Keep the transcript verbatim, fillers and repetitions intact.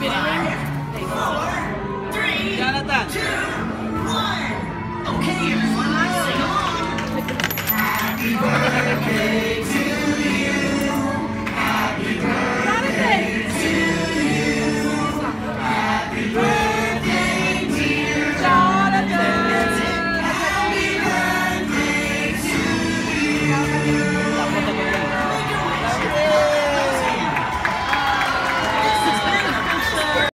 Jonathan. two, one. Okay, everyone, let's sing along. Happy birthday.